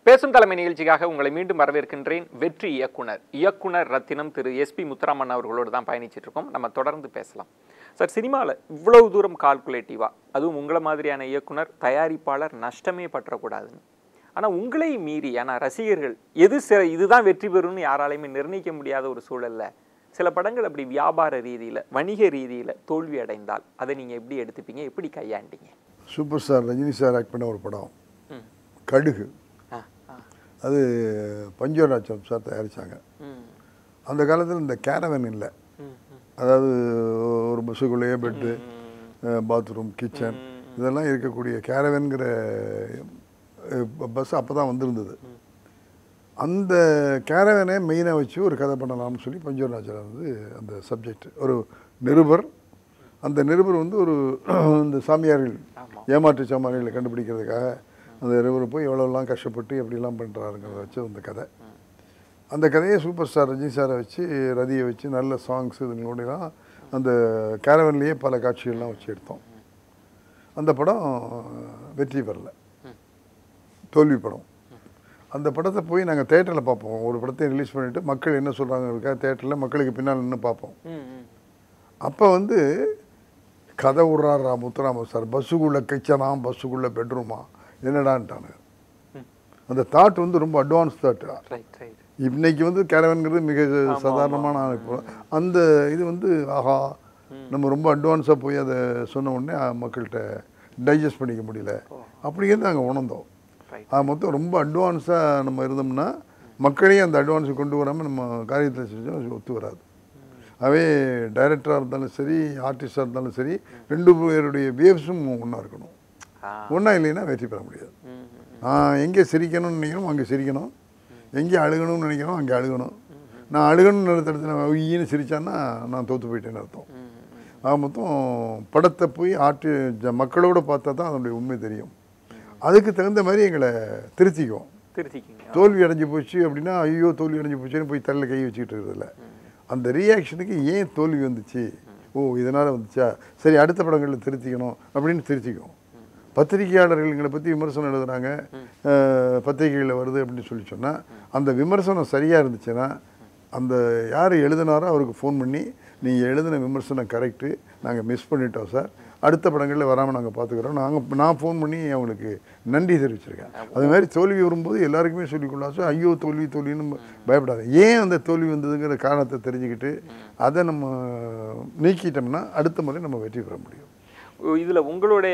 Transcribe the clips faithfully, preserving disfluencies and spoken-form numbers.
பேசும் தலைமை நிகழ்ச்சிக்காக உங்களை மீண்டும் வரவேற்கின்றேன். வெற்றி இயக்குனர் இயக்குனர் ரத்தினம் திரு எஸ்பி முத்துராமன் அவர்களோடு தான் பயணிச்சுட்டு இருக்கோம். நம்ம தொடர்ந்து பேசலாம். சார், சினிமாவில் இவ்வளவு தூரம் கால்குலேட்டிவாக, அதுவும் உங்களை மாதிரியான இயக்குனர் தயாரிப்பாளர் நஷ்டமே பற்றக்கூடாதுன்னு, ஆனால் உங்களை மீறி, ஆனால் ரசிகர்கள் எது இதுதான் வெற்றி பெறும்னு யாராலையுமே நிர்ணயிக்க முடியாத ஒரு சூழல்ல சில படங்கள் அப்படி வியாபார ரீதியில் வணிக ரீதியில் தோல்வி அடைந்தால் அதை நீங்கள் எப்படி எடுத்துப்பீங்க, எப்படி கையாண்டீங்க? Super star Rajini sir act பண்ண ஒரு படம் கடுகு, அது பஞ்சவராஜம் சார் தயாரித்தாங்க. அந்த காலத்தில் இந்த கேரவன் இல்லை, அதாவது ஒரு பஸ்ஸுக்குள்ளேயே பெட்டு, பாத்ரூம், கிச்சன் இதெல்லாம் இருக்கக்கூடிய கேரவன்கிற பஸ் அப்போ தான் வந்திருந்தது. அந்த கேரவனை மெயினாக வச்சு ஒரு கதை பண்ணலாம்னு சொல்லி பஞ்சவராஜர் வந்து அந்த சப்ஜெக்ட், ஒரு நிருபர், அந்த நிருபர் வந்து ஒரு இந்த சாமியார்கள் ஏமாற்று சாமியார்களை கண்டுபிடிக்கிறதுக்காக அந்த நிருபர் போய் எவ்வளோலாம் கஷ்டப்பட்டு எப்படிலாம் பண்ணுறாருங்கிறத வச்சு அந்த கதை. அந்த கதையை சூப்பர் ஸ்டார் ரஜினி சாரை வச்சு, ரதியை வச்சு நல்ல சாங்ஸ் இதுங்களோடலாம் அந்த கேரவன்லேயே பல காட்சிகள்லாம் வச்சு எடுத்தோம். அந்த படம் வெற்றி பெறல, தோல்வி படம். அந்த படத்தை போய் நாங்கள் தேட்டரில் பார்ப்போம். ஒரு படத்தை ரிலீஸ் பண்ணிவிட்டு மக்கள் என்ன சொல்கிறாங்க தேட்டரில் மக்களுக்கு பின்னால் நின்று பார்ப்போம். அப்போ வந்து கதை விட்றாரா முத்துராமன் சார், பஸ்ஸுக்குள்ளே கிச்சனா, பஸ்ஸுக்குள்ளே பெட்ரூமா, என்னடான்ட்டானு. அந்த தாட் வந்து ரொம்ப அட்வான்ஸ் தாட்டு. இன்னைக்கு வந்து கேரவன்கிறது மிக சாதாரணமான அந்த இது வந்து ஆஹா நம்ம ரொம்ப அட்வான்ஸாக போய் அதை சொன்ன உடனே மக்கள்கிட்ட டைஜஸ்ட் பண்ணிக்க முடியல, அப்படிங்கிறது நாங்கள் உணர்ந்தோம். அது மொத்தம் ரொம்ப அட்வான்ஸாக நம்ம இருந்தோம்னா மக்களையும் அந்த அட்வான்ஸை கொண்டு வராமல் நம்ம காரியத்தை செஞ்சோம் ஒத்து வராது. அவே டைரக்டராக இருந்தாலும் சரி, ஆர்டிஸ்டாக இருந்தாலும் சரி, ரெண்டு பேருடைய வேவ்ஸும் ஒன்றா இருக்கணும். ஒன்றா இல்லைன்னா வெற்றி பெற முடியாது. நான் எங்கே சிரிக்கணும்னு நினைக்கணும் அங்கே சிரிக்கணும், எங்கே அழுகணும்னு நினைக்கணும் அங்கே அழுகணும். நான் அழுகணும்னு நிறுத்தத்தில் நான் ஈன்னு சிரித்தான்னா நான் தோற்று போயிட்டேன்னு அர்த்தம். ஆக மொத்தம் படத்தை போய் ஆர்டி மக்களோடு பார்த்தா தான் அதனுடைய உண்மை தெரியும். அதுக்கு தகுந்த மாதிரி எங்களை திருத்திக்குவோம். திருத்திக்கிங்க. தோல்வி அடைஞ்சு போச்சு அப்படின்னா ஐயோ தோல்வி அடைஞ்சு போச்சுன்னு போய் தலையில் கை வச்சுக்கிட்டு இருக்கிறதில்ல. அந்த ரியாக்ஷனுக்கு ஏன் தோல்வி வந்துச்சு, ஓ இதனால் வந்துச்சா, சரி அடுத்த படங்களில் திருத்திக்கணும் அப்படின்னு திருத்திக்குவோம். பத்திரிகையாளர்கள் எங்களை பற்றி விமர்சனம் எழுதுகிறாங்க, பத்திரிகைகளில் வருது அப்படின்னு சொல்லி சொன்னால் அந்த விமர்சனம் சரியாக இருந்துச்சுன்னா அந்த யார் எழுதினாரோ அவருக்கு ஃபோன் பண்ணி நீங்கள் எழுதின விமர்சனம் கரெக்டு, நாங்கள் மிஸ் பண்ணிட்டோம் சார், அடுத்த படங்களில் வராமல் நாங்கள் பார்த்துக்கிறோம், நாங்கள் நான் ஃபோன் பண்ணி அவங்களுக்கு நன்றி தெரிவிச்சிருக்கேன். அது மாதிரி தோல்வி வரும்போது எல்லாருக்குமே சொல்லிக்கொள்ளலாம் சார், ஐயோ தோல்வி தோல்வின்னு பயப்படாது. ஏன் அந்த தோல்வி வந்ததுங்கிற காரணத்தை தெரிஞ்சுக்கிட்டு அதை நம்ம நீக்கிட்டோம்னா அடுத்த முறை நம்ம வெற்றி பெற முடியும். இதில் உங்களுடைய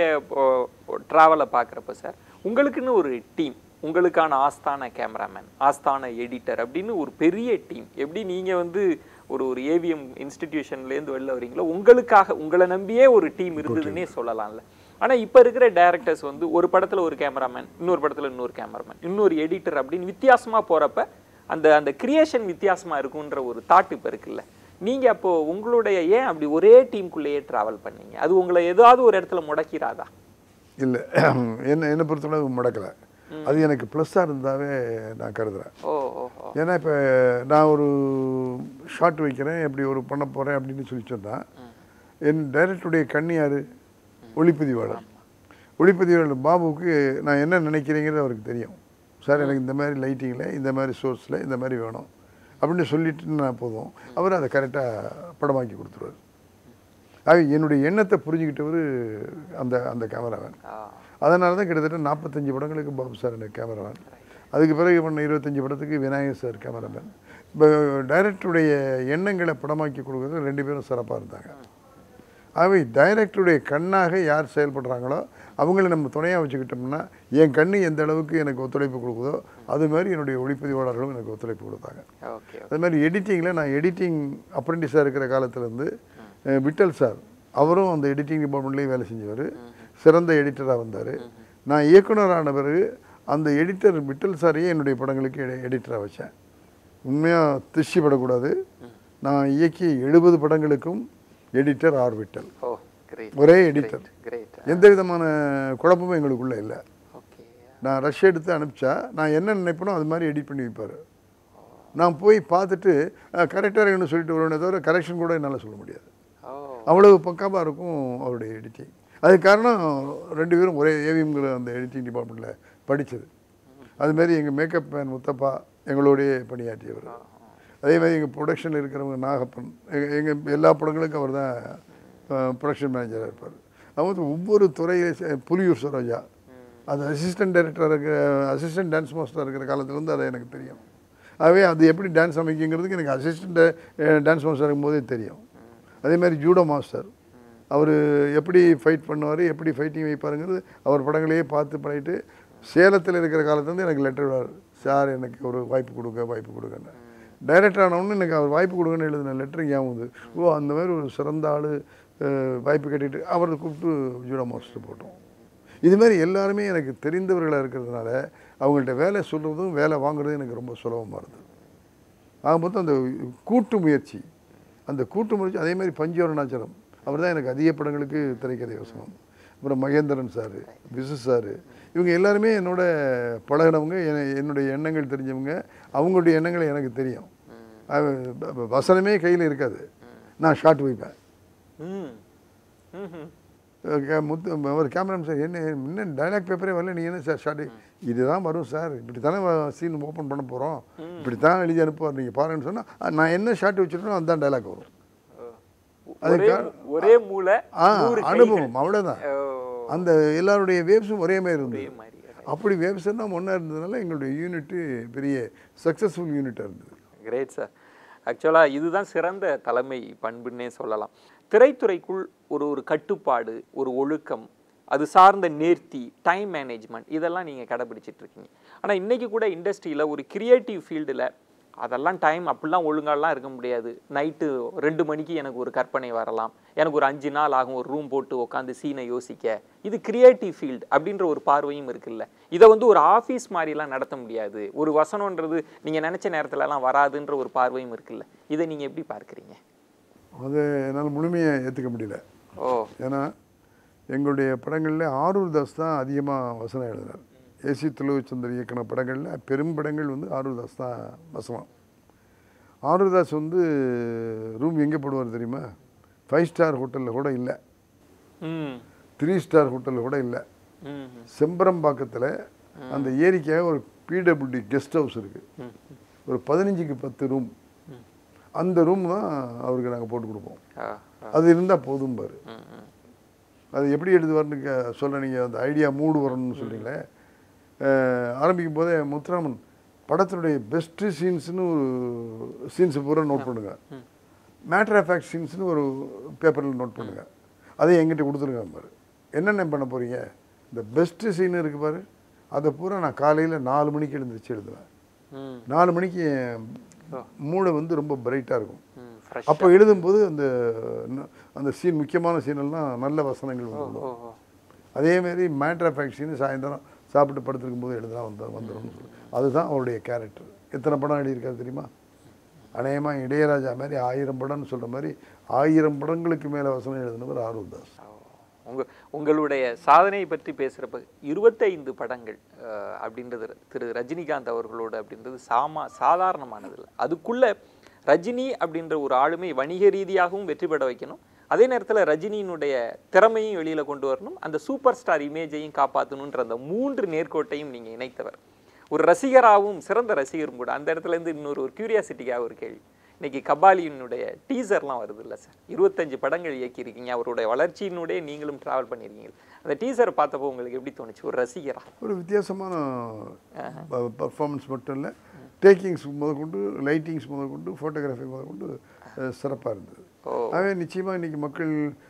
ட்ராவலை பார்க்குறப்ப சார், உங்களுக்குன்னு ஒரு டீம், உங்களுக்கான ஆஸ்தான கேமராமேன், ஆஸ்தான எடிட்டர் அப்படின்னு ஒரு பெரிய டீம், எப்படி நீங்கள் வந்து ஒரு ஒரு ஏவிஎம் இன்ஸ்டிடியூஷன்லேருந்து வெளில வரீங்களோ உங்களுக்காக உங்களை நம்பியே ஒரு டீம் இருந்ததுன்னே சொல்லலாம்ல. ஆனால் இப்போ இருக்கிற டைரக்டர்ஸ் வந்து ஒரு படத்தில் ஒரு கேமராமேன், இன்னொரு படத்தில் இன்னொரு கேமராமேன், இன்னொரு எடிட்டர் அப்படின்னு வித்தியாசமாக போகிறப்ப அந்த அந்த கிரியேஷன் வித்தியாசமாக இருக்குன்ற ஒரு தாட் இப்போ இருக்குல்ல. நீங்கள் அப்போது உங்களுடைய ஏன் அப்படி ஒரே டீமுக்குள்ளேயே ட்ராவல் பண்ணீங்க? அது உங்களை ஏதாவது ஒரு இடத்துல முடக்கிறாதா? இல்லை, என்ன என்னை பொறுத்தளவு முடக்கலை. அது எனக்கு ப்ளஸ்ஸாக இருந்தாவே நான் கருதுகிறேன். ஓ ஏன்னா இப்போ நான் ஒரு ஷார்ட் வைக்கிறேன், எப்படி ஒரு பண்ண போகிறேன் அப்படின்னு சொல்லி சொன்னால் என் டைரக்டருடைய கண்ணி யார், ஒளிப்பதிவாளர். ஒளிப்பதிவாளர் பாபுவுக்கு நான் என்ன நினைக்கிறேங்கிறது அவருக்கு தெரியும். சார் எனக்கு இந்த மாதிரி லைட்டிங்கில், இந்த மாதிரி சோர்ஸில் இந்த மாதிரி வேணும் அப்படின்னு சொல்லிட்டு நான் போதும், அவர் அதை கரெக்டாக படமாக்கி கொடுத்துருவார். அது என்னுடைய எண்ணத்தை புரிஞ்சுக்கிட்டவர் அந்த அந்த கேமராமேன். அதனால தான் கிட்டத்தட்ட நாற்பத்தஞ்சு படங்களுக்கு பாபு சார் எனக்கு கேமராமேன். அதுக்கு பிறகு பண்ண இருபத்தஞ்சி படத்துக்கு விநாயகர் சார் கேமராமேன். இப்போ டைரக்டருடைய எண்ணங்களை படமாக்கி கொடுக்குறது ரெண்டு பேரும் சிறப்பாக இருந்தாங்க. ஆகவே டைரக்டருடைய கண்ணாக யார் செயல்படுறாங்களோ அவங்கள நம்ம துணையாக வச்சுக்கிட்டோம்னா என் கண்ணு எந்த அளவுக்கு எனக்கு ஒத்துழைப்பு கொடுக்குதோ அது மாதிரி என்னுடைய ஒளிப்பதிவாளர்களும் எனக்கு ஒத்துழைப்பு கொடுத்தாங்க. அது மாதிரி எடிட்டிங்கில் நான் எடிட்டிங் அப்ரெண்டிஸாக இருக்கிற காலத்துலேருந்து விட்டல் சார், அவரும் அந்த எடிட்டிங் டிபார்ட்மெண்ட்லேயும் வேலை செஞ்சவர், சிறந்த எடிட்டராக வந்தார். நான் இயக்குனரான பிறகு அந்த எடிட்டர் விட்டல் சாரையே என்னுடைய படங்களுக்கு எடிட்டராக வச்சேன். உண்மையாக திருஷ்டிப்படக்கூடாது, நான் இயக்கிய எழுபது படங்களுக்கும் எடிட்டர் ஆர் விட்டல், ஒரே எடிட்டர். எந்த விதமான குழப்பமும் எங்களுக்குள்ளே இல்லை. நான் ரஷ் எடுத்து அனுப்பிச்சா நான் என்ன நினைப்பனோ அது மாதிரி எடிட் பண்ணி வைப்பார். நான் போய் பார்த்துட்டு கரெக்டாக இருக்குன்னு சொல்லிட்டு வருவேனே தவிர கரெக்ஷன் கூட என்னால் சொல்ல முடியாது. அவ்வளவு பக்காவாக இருக்கும் அவருடைய எடிட்டிங். அதுக்கு காரணம் ரெண்டு பேரும் ஒரே ஏவிஎம்ங்கிற அந்த எடிட்டிங் டிபார்ட்மெண்ட்டில் படித்தது. அதுமாரி எங்கள் மேக்கப் மேன் முத்தப்பா எங்களுடைய பணியாற்றியவர். அதே மாதிரி எங்கள் ப்ரொடக்ஷனில் இருக்கிறவங்க நாகப்பன், எங்கள் எங்கள் எல்லா படங்களுக்கும் அவர் தான் ப்ரொடக்ஷன் மேனேஜராக இருப்பார். அவங்க ஒவ்வொரு துறையில் புலியூர் சரோஜா அது அசிஸ்டன்ட் டைரக்டராக இருக்கிற அசிஸ்டன்ட் டான்ஸ் மாஸ்டராக இருக்கிற காலத்துலேருந்து அது எனக்கு தெரியும். ஆகவே அது எப்படி டான்ஸ் அமைக்குங்கிறதுக்கு எனக்கு அசிஸ்டண்ட் டான்ஸ் மாஸ்டர் இருக்கும்போதே தெரியும். அதே மாதிரி ஜூடோ மாஸ்டர் அவர் எப்படி ஃபைட் பண்ணுவார், எப்படி ஃபைட்டிங் வைப்பாருங்கிறது அவர் படங்களையே பார்த்து பண்ணிட்டு சேலத்தில் இருக்கிற காலத்துலேருந்து எனக்கு லெட்டர் விடாரு, சார் எனக்கு ஒரு வாய்ப்பு கொடுங்க வாய்ப்பு கொடுங்கன்னு. டைரக்டர் ஆனவொன்னு எனக்கு அவர் வாய்ப்பு கொடுங்கன்னு எழுதின லெட்டர் ஞாபகம். ஓ அந்த மாதிரி ஒரு சிறந்த ஆள் வாய்ப்பு கேட்டுட்டு அவரை கூப்பிட்டு ஜூடோ மாஸ்டர் போட்டோம். இதுமாதிரி எல்லாருமே எனக்கு தெரிந்தவர்களாக இருக்கிறதுனால அவங்கள்ட்ட வேலை சொல்கிறதும் வேலை வாங்குறதும் எனக்கு ரொம்ப சுலபமாக இருந்தது. ஆக மொத்தம் அந்த கூட்டு முயற்சி அந்த கூட்டு முயற்சி அதே மாதிரி பஞ்சவரணாச்சலம் அவர் தான் எனக்கு அதிக படங்களுக்கு திரைக்கதை வசனம். அப்புறம் மகேந்திரன் சார், விசு சார், இவங்க எல்லாருமே என்னோட பழகினவங்க, என்னுடைய எண்ணங்கள் தெரிஞ்சவங்க. அவங்களுடைய எண்ணங்கள் எனக்கு தெரியும். வசனமே கையில் இருக்காது, நான் ஷார்ட் வைப்பேன். முத்து ஒரு கேமராமேன் சார் என்ன இன்னும் டைலாக் பேப்பரே வரல, நீ என்ன சார் ஷார்ட் இதுதான் வரும் சார், இப்படி தானே சீன் ஓப்பன் பண்ண போகிறோம், இப்படி தான் எழுதி அனுப்புவார், நீங்கள் பாருங்கன்னு சொன்னால் நான் என்ன ஷார்ட் வச்சுருக்கோம் அதுதான் டைலாக் வரும். ஒரே மூளை அனுபவம் அவ்வளோதான். அந்த எல்லாருடைய வேவ்ஸும் ஒரே மாதிரி இருந்தது. அப்படி வேவ்ஸ் எல்லாம் ஒன்றா இருந்ததுனால எங்களுடைய யூனிட்டு பெரிய சக்ஸஸ்ஃபுல் யூனிட்டாக இருந்தது. Great sir. ஆக்சுவலாக இதுதான் சிறந்த தலைமை பண்புன்னே சொல்லலாம். திரைத்துறைக்குள் ஒரு ஒரு கட்டுப்பாடு, ஒரு ஒழுக்கம், அது சார்ந்த நேர்த்தி, டைம் மேனேஜ்மெண்ட் இதெல்லாம் நீங்கள் கடைபிடிச்சிட்டு இருக்கீங்க. ஆனால் இன்றைக்கி கூட இண்டஸ்ட்ரியில் ஒரு கிரியேட்டிவ் ஃபீல்டில் அதெல்லாம் டைம் அப்படிலாம் ஒழுங்காலாம் இருக்க முடியாது. நைட்டு ரெண்டு மணிக்கு எனக்கு ஒரு கற்பனை வரலாம், எனக்கு ஒரு அஞ்சு நாள் ஆகும் ஒரு ரூம் போட்டு உட்காந்து சீனை யோசிக்க. இது கிரியேட்டிவ் ஃபீல்டு அப்படின்ற ஒரு பார்வையும் இருக்குல்ல. இதை வந்து ஒரு ஆஃபீஸ் மாதிரிலாம் நடத்த முடியாது, ஒரு வசனன்றது நீங்கள் நினச்ச நேரத்துலலாம் வராதுன்ற ஒரு பார்வையும் இருக்குல்ல. இதை நீங்கள் எப்படி பார்க்குறீங்க? அதை என்னால் முழுமையாக ஏற்றுக்க முடியல. ஓ ஏன்னா எங்களுடைய படங்களில் ஆரூர் தாஸ் தான் அதிகமாக வசனம் எழுதினார். ஏசி துளவுச்சந்தர் இயக்கின படங்களில் பெரும் படங்கள் வந்து ஆரூர் தாஸ் தான் வசனம். ஆரூர் தாஸ் வந்து ரூம் எங்கே போடுவார் தெரியுமா? ஃபைவ் ஸ்டார் ஹோட்டலில் கூட இல்லை, த்ரீ ஸ்டார் ஹோட்டலில் கூட இல்லை, செம்பரம்பாக்கத்தில் அந்த ஏரிக்காக ஒரு பிடபிள்யூடி கெஸ்ட் ஹவுஸ் இருக்குது, ஒரு பதினஞ்சுக்கு பத்து ரூம். அந்த ரூம் தான் அவருக்கு நாங்கள் போட்டு கொடுப்போம். அது இருந்தால் போதும் பாரு. அது எப்படி எழுதுவார்னு சொல்ல நீங்கள் அந்த ஐடியா மூடு வரணும்னு சொல்கிறீங்களே. ஆரம்பிக்கும் போதே முத்துராமன் படத்தினுடைய பெஸ்ட்டு சீன்ஸ்னு ஒரு சீன்ஸை பூரா நோட் பண்ணுங்க, மேட்டர் ஆஃப் ஃபேக்ட் சீன்ஸ்னு ஒரு பேப்பரில் நோட் பண்ணுங்க, அதை எங்கிட்ட கொடுத்துருங்க பாரு. என்னென்ன பண்ண போகிறீங்க, இந்த பெஸ்ட்டு சீன் இருக்குது பாரு, அதை பூரா நான் காலையில் நாலு மணிக்கு எழுந்திரிச்சு எழுதுவேன். நாலு மணிக்கு மூளை வந்து ரொம்ப பிரைட்டாக இருக்கும். அப்போ எழுதும்போது அந்த அந்த சீன் முக்கியமான சீனெல்லாம் நல்ல வசனங்கள் வந்துடும். அதேமாரி மேட்டர் ஆஃப் ஃபேக்ட் சீன் சாயந்தரம் சாப்பிட்டு படுத்துருக்கும் போது எழுதுனா வந்து வந்துடும். அதுதான் அவருடைய கேரக்டர். எத்தனை படம் எழுதியிருக்காரு தெரியுமா? அநேகமாக இளையராஜா மாதிரி ஆயிரம் படம்னு சொல்கிற மாதிரி ஆயிரம் படங்களுக்கு மேலே வசனம் எழுதினவர் ஆரூர் தாஸ். உங்கள் உங்களுடைய சாதனையை பற்றி பேசுகிறப்ப இருபத்தைந்து படங்கள் அப்படின்றது திரு ரஜினிகாந்த் அவர்களோடு அப்படின்றது சாமா சாதாரணமானது இல்லை. அதுக்குள்ளே ரஜினி அப்படின்ற ஒரு ஆளுமை வணிக ரீதியாகவும் வெற்றி பெற வைக்கணும், அதே நேரத்தில் ரஜினியினுடைய திறமையும் வெளியில் கொண்டு வரணும், அந்த சூப்பர் ஸ்டார் இமேஜையும் காப்பாற்றணுன்ற அந்த மூன்று நேர்கோட்டையும் நீங்கள் இணைத்தவர். ஒரு ரசிகராகவும் சிறந்த ரசிகரும் கூட. அந்த இடத்துலேருந்து இன்னொரு ஒரு கியூரியாசிட்டிக்காக ஒரு கேள்வி. இன்னைக்கு கபாலியினுடைய டீசர்லாம் வருது இல்லை சார், இருபத்தஞ்சு படங்கள் இயக்கியிருக்கீங்க, அவருடைய வளர்ச்சியினுடைய நீங்களும் ட்ராவல் பண்ணியிருக்கீங்க. அந்த டீசரை பார்த்தப்போ உங்களுக்கு எப்படி தோணுச்சு ஒரு ரசிகரா? ஒரு வித்தியாசமான பர்ஃபார்மன்ஸ் மட்டும் இல்லை, டேக்கிங்ஸ் முதற்கொண்டு, லைட்டிங்ஸ் முதற்கொண்டு, ஃபோட்டோகிராஃபி முதற்கொண்டு சிறப்பாக இருந்தது. ஆகவே நிச்சயமாக இன்றைக்கி மக்கள்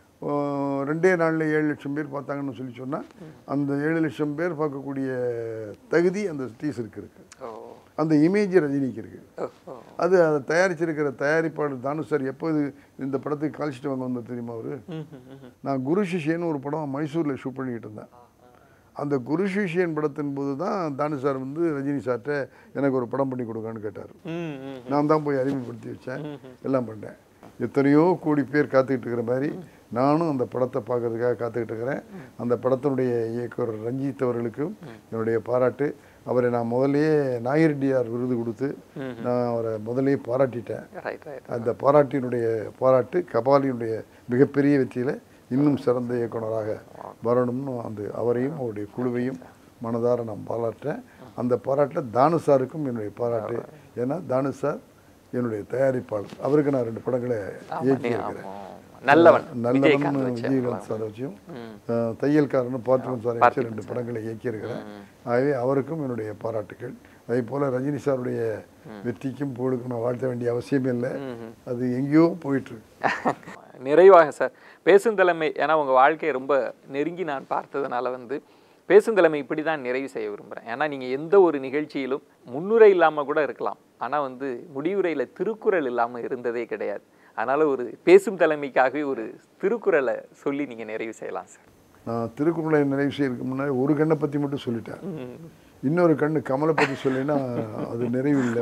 ரெண்டே நாளில் ஏழு லட்சம் பேர் பார்த்தாங்கன்னு சொல்லி சொன்னால் அந்த ஏழு லட்சம் பேர் பார்க்கக்கூடிய தகுதி அந்த டீசருக்கு இருக்குது, அந்த இமேஜ் ரஜினிக்கு இருக்குது. அது அதை தயாரிச்சிருக்கிற தயாரிப்பாளர் தானு சார் எப்போது இந்த படத்துக்கு கால்ஷீட் வாங்க வந்தது தெரியுமா? அவர் நான் குரு சிஷியன்னு ஒரு படம் மைசூரில் ஷூட் பண்ணிக்கிட்டு இருந்தேன். அந்த குரு சிஷியன் படத்தின் போது தான் தானு சார் வந்து ரஜினி சார்கிட்ட எனக்கு ஒரு படம் பண்ணி கொடுக்கான்னு கேட்டார். நான் தான் போய் அறிமுகப்படுத்தி வச்சேன், எல்லாம் பண்ணேன். எத்தனையோ கோடி பேர் காத்துக்கிட்டு இருக்கிற மாதிரி நானும் அந்த படத்தை பார்க்கறதுக்காக காத்துக்கிட்டு இருக்கிறேன். அந்த படத்தினுடைய இயக்குனர் ரஞ்சித் அவர்களுக்கும் என்னுடைய பாராட்டு. அவரை நான் முதல்லையே நாயிரெட்டியார் விருது கொடுத்து நான் அவரை முதல்லையே பாராட்டிட்டேன். அந்த பாராட்டினுடைய பாராட்டு கபாலியினுடைய மிகப்பெரிய வெற்றியில் இன்னும் சிறந்த இயக்குனராக வரணும்னு அந்த அவரையும் அவருடைய குழுவையும் மனதார நான் பாராட்டுறேன். அந்த பாராட்டில் தானு சாருக்கும் என்னுடைய பாராட்டு. ஏன்னா தானு சார் என்னுடைய தயாரிப்பாளர். அவருக்கு நான் ரெண்டு படங்களை இயக்கி இருக்கிறேன். நல்லவன் நல்லவன் விஜயகாந்த் சார் வச்சும் தையல்காரன் பார்த்திபன் சாரை வச்சு ரெண்டு படங்களை இயக்கியிருக்கிறேன். ஆகவே அவருக்கும் என்னுடைய பாராட்டுகள். அதே போல் ரஜினி சாருடைய வெற்றிக்கும் புகழுக்கும் நான் வாழ்த்த வேண்டிய அவசியமே இல்லை. அது எங்கேயோ போயிட்டுருக்கு. நிறைவாக சார் பேசும் தலைமை, ஏன்னா உங்கள் வாழ்க்கையை ரொம்ப நெருங்கி நான் பார்த்ததுனால வந்து பேசும் தலைமை இப்படி தான் நிறைவு செய்ய விரும்புகிறேன். ஏன்னா நீங்கள் எந்த ஒரு நிகழ்ச்சியிலும் முன்னுரை இல்லாமல் கூட இருக்கலாம், ஆனால் வந்து முடிவுரையில் திருக்குறள் இல்லாமல் இருந்ததே கிடையாது. அதனால் ஒரு பேசும் தலைமைக்காகவே ஒரு திருக்குறளை சொல்லி நீங்கள் நிறைவு செய்யலாம் சார். நான் திருக்குறளை நிறைவு செய்யறதுக்கு முன்னாடி ஒரு கண்ணை பற்றி மட்டும் சொல்லிட்டேன். இன்னொரு கண்ணு கமலை பற்றி சொல்லினா அது நிறைவு இல்லை.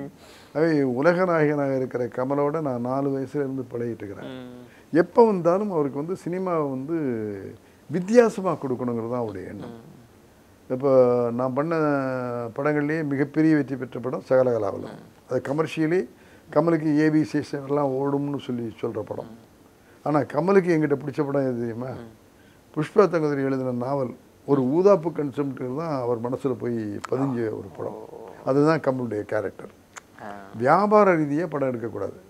அவை உலக நாயகனாக இருக்கிற கமலோட நான் நாலு வயசுல இருந்து பழகிட்டு இருக்கிறேன். எப்போ வந்தாலும் அவருக்கு வந்து சினிமாவை வந்து வித்தியாசமாக கொடுக்கணுங்கிறது தான் அவருடைய எண்ணம். இப்போ நான் பண்ண படங்கள்லேயே மிகப்பெரிய வெற்றி பெற்ற படம் சகலகலாவலம். அது கமர்ஷியலி கமலுக்கு ஏபி சேஷன்லாம் ஓடும்னு சொல்லி சொல்கிற படம். ஆனால் கமலுக்கு எங்கிட்ட பிடிச்ச படம் எது தெரியுமா? புஷ்பா தங்கதுரை எழுதின நாவல் ஒரு ஊதாப்பு கன்செப்ட் தான் அவர் மனசில் போய் பதிஞ்ச ஒரு படம். அதுதான் கமலுடைய கேரக்டர். வியாபார ரீதியாக படம் எடுக்கக்கூடாது.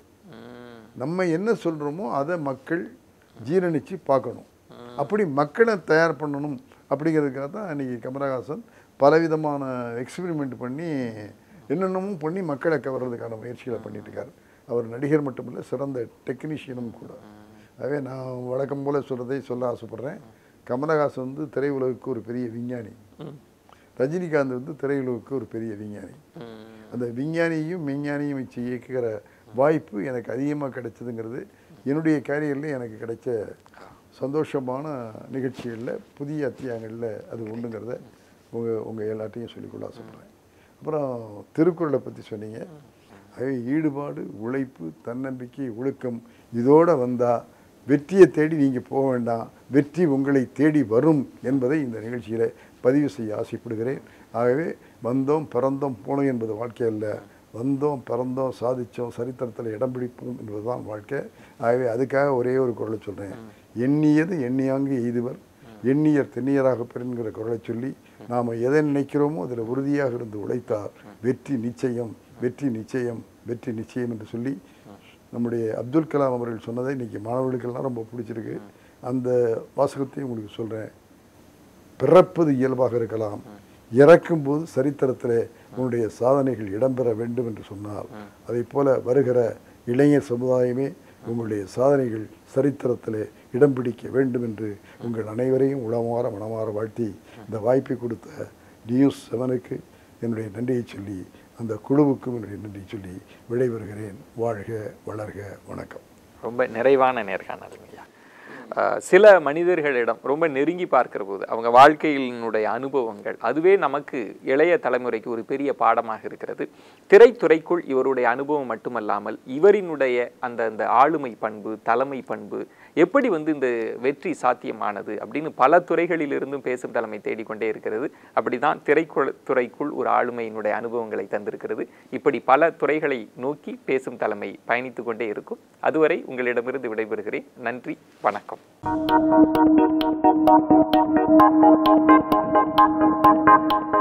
நம்ம என்ன சொல்கிறோமோ அதை மக்கள் ஜீரணித்து பார்க்கணும். அப்படி மக்களை தயார் பண்ணணும் அப்படிங்கிறதுக்காக தான் அன்றைக்கி கமலஹாசன் பலவிதமான எக்ஸ்பெரிமெண்ட் பண்ணி என்னென்னமும் பண்ணி மக்களை கவர்றதுக்கான முயற்சிகளை பண்ணிட்டு இருக்கார். அவர் நடிகர் மட்டுமில்லை, சிறந்த டெக்னீஷியனும் கூட. ஆகவே நான் வழக்கம் போல் சொல்கிறதை சொல்ல ஆசைப்பட்றேன். கமலஹாசன் வந்து திரையுலகுக்கு ஒரு பெரிய விஞ்ஞானி, ரஜினிகாந்த் வந்து திரையுலகுக்கு ஒரு பெரிய விஞ்ஞானி. அந்த விஞ்ஞானியையும் விஞ்ஞானியும் வச்சு இயக்குகிற வாய்ப்பு எனக்கு அதிகமாக கிடைச்சதுங்கிறது என்னுடைய கேரியரில் எனக்கு கிடைச்ச சந்தோஷமான நிகழ்ச்சிகளில் புதிய அத்தியாயங்களில் அது ஒன்றுங்கிறத உங்கள் உங்கள் எல்லாத்தையும் சொல்லிக்கொள்ள ஆசைப்படுறேன். அப்புறம் திருக்குறளை பற்றி சொன்னீங்க. அது ஈடுபாடு, உழைப்பு, தன்னம்பிக்கை, ஒழுக்கம் இதோடு வந்தால் வெற்றியை தேடி நீங்கள் போக வேண்டாம், வெற்றி உங்களை தேடி வரும் என்பதை இந்த நிகழ்ச்சியில் பதிவு செய்ய ஆசைப்படுகிறேன். ஆகவே வந்தோம் பிறந்தோம் போனோம் என்பது வாழ்க்கை அல்ல, வந்தோம் பிறந்தோம் சாதித்தோம் சரித்திரத்தில் இடம் பிடிப்போம் என்பதுதான் வாழ்க்கை. ஆகவே அதுக்காக ஒரே ஒரு குரலை சொல்கிறேன். எண்ணியது எண்ணியாங்கு எய்துவர் எண்ணியர் தென்னியராக பெறுங்கிற குரலை சொல்லி நாம் எதை நினைக்கிறோமோ அதில் உறுதியாக இருந்து உழைத்தால் வெற்றி நிச்சயம், வெற்றி நிச்சயம், வெற்றி நிச்சயம் என்று சொல்லி நம்முடைய அப்துல் கலாம் அவர்கள் சொன்னதை இன்றைக்கி மாணவர்களுக்கெல்லாம் ரொம்ப பிடிச்சிருக்கு. அந்த வாசகத்தையும் உங்களுக்கு சொல்கிறேன். பிறப்பது இயல்பாக இருக்கலாம், இறக்கும்போது சரித்திரத்தில் உன்னுடைய சாதனைகள் இடம்பெற வேண்டும் என்று சொன்னால் அதை போல வருகிற இளைஞர் சமுதாயமே உங்களுடைய சாதனைகள் சரித்திரத்தில் இடம் பிடிக்க வேண்டும் என்று உங்கள் அனைவரையும் உளமாற மனமாற வாழ்த்தி இந்த வாய்ப்பை கொடுத்த நியூஸ் செவனுக்கு என்னுடைய நன்றியை சொல்லி அந்த குழுவுக்கும் என்னுடைய நன்றி சொல்லி விடைபெறுகிறேன். வாழ்க வளர்க, வணக்கம். ரொம்ப நிறைவான நேர்காணல் ஐயா. சில மனிதர்களிடம் ரொம்ப நெருங்கி பார்க்கிற போது அவங்க வாழ்க்கையினுடைய அனுபவங்கள் அதுவே நமக்கு இளைய தலைமுறைக்கு ஒரு பெரிய பாடமாக இருக்கிறது. திரைத்துறைக்குள் இவருடைய அனுபவம் மட்டுமல்லாமல் இவரினுடைய அந்த அந்த ஆளுமை பண்பு, தலைமை பண்பு எப்படி வந்து இந்த வெற்றி சாத்தியமானது அப்படின்னு பல துறைகளிலிருந்தும் பேசும் தலைமை தேடிக்கொண்டே இருக்கிறது. அப்படிதான் திரைக்குள் துறைக்குள் ஒரு ஆளுமையினுடைய அனுபவங்களை தந்திருக்கிறது. இப்படி பல துறைகளை நோக்கி பேசும் தலைமை பயணித்து கொண்டே இருக்கும். அதுவரை உங்களிடமிருந்து விடைபெறுகிறேன். நன்றி, வணக்கம். Thank you.